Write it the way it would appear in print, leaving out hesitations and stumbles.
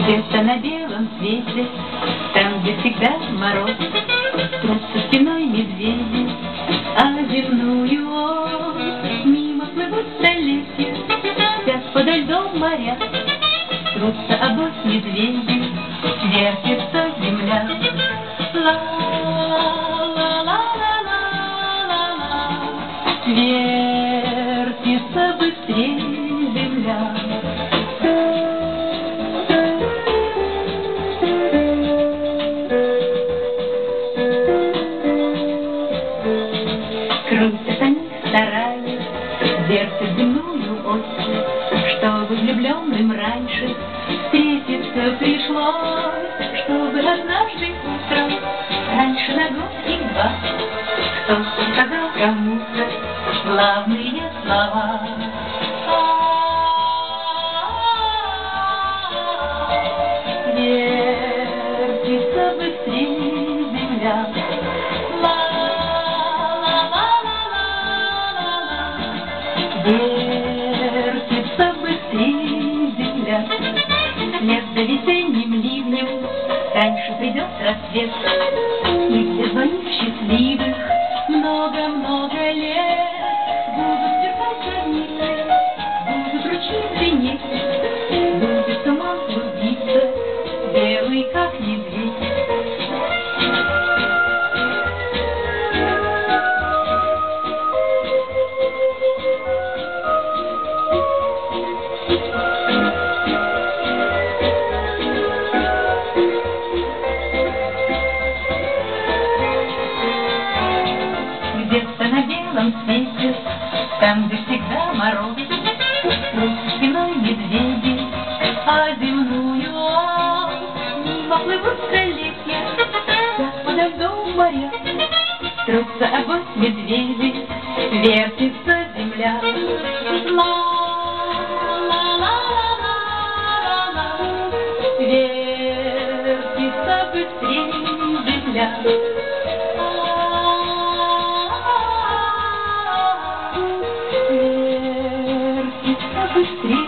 Где-то на белом свете, там, где всегда мороз, трутся спиной медведи, а земную ось. Мимо плывут столетия, спят подо льдом моря, трутся обось медведи, вертится земля. Ла-ла-ла-ла-ла-ла, вертится быстрее земля. Крутят они, стараясь, вертят земную ось, чтобы влюбленным раньше встретиться пришлось, чтобы однажды утром, раньше на год и два, кто-то сказал кому-то главные слова. Вертится быстрее земля. Вертится быстрее земля. Вслед за весенним ливнем раньше придет рассвет, и все звонит счастливых много-много лет. Будут сверкать зорницы, будут ручьи звенеть, будет туман клубиться, белый как медведь. Где-то на белом свете, там, где всегда мороз, трутся спиной медведи, а земную ось. Мимо плывут столетия, спят подо льдом моря, трутся обось медведи, вертится земля. Ла-ла-ла-ла-ла-ла, вертится быстрее земля. Быстрее.